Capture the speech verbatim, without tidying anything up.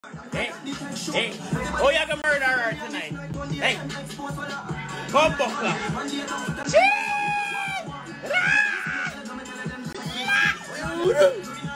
Hey, hey, oh, you're gonna murder her tonight. Hey, come buckler. Chee!